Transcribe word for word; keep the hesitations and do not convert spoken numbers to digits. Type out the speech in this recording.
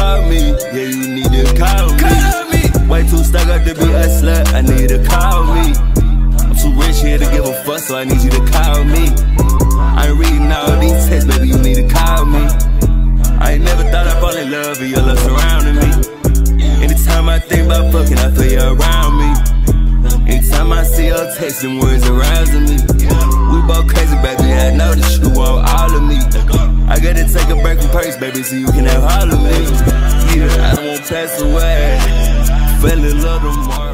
call me. Yeah, you need to call me. Call me. Way too stuck up to be a slut, I need to call me. I'm too rich here to give a fuck, so I need you to call me. I ain't reading all these texts, baby, you need to call me. I ain't never thought I'd fall in love, but your love surrounding me. Anytime I think about fucking, I feel you around me. Anytime I see your text, them words arousing me. We both crazy, baby, I know that you want all of me. I gotta take a break from Perks, baby, so you can have all of me. Yeah, I don't want to pass away. Fell in love tomorrow.